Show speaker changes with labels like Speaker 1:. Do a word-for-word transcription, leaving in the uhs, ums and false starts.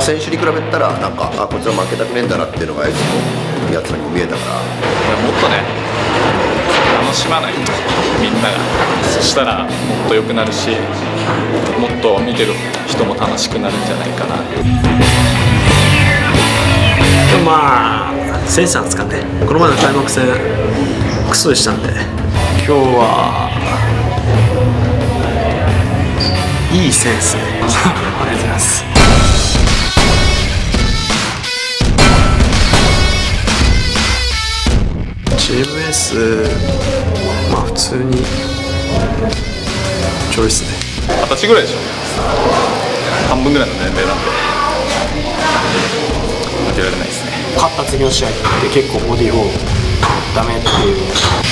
Speaker 1: 選手に比べたらなんかあこいつは負けたくねえんだなっていうのがあいつのやつにも見えたから、
Speaker 2: もっとね楽しまないとみんなが、そしたらもっと良くなるし、もっと見てる人も楽しくなるんじゃないかな。
Speaker 3: でもまあセンスなんですかね。この前の開幕戦クソでしたんで、今日はいいセンスでありがとうございます。チームエース、まあ普通にちょいっすね。
Speaker 2: 二十歳ぐらいでしょ。半分ぐらいの年齢なんで負けられないですね。
Speaker 3: 勝った次の試合って結構ボディをダメっていう